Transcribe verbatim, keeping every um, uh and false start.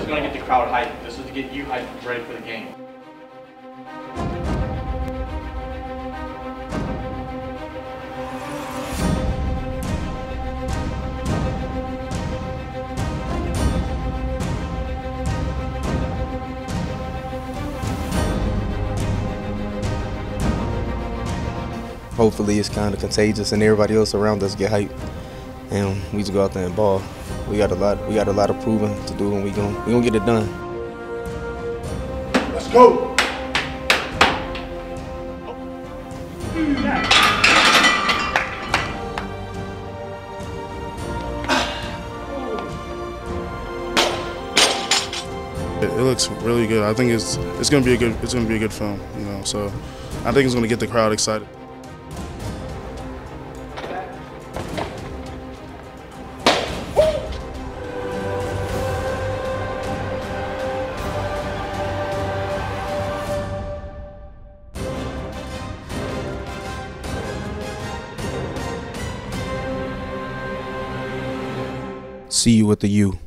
going to get the crowd hyped. This is to get you hyped ready for the game. Hopefully it's kind of contagious and everybody else around us get hyped, and we just go out there and ball. We got a lot. We got a lot of proving to do, and we gon' we gonna get it done. Let's go. It, it looks really good. I think it's it's gonna be a good it's gonna be a good film. You know, so I think it's gonna get the crowd excited. See you at the U.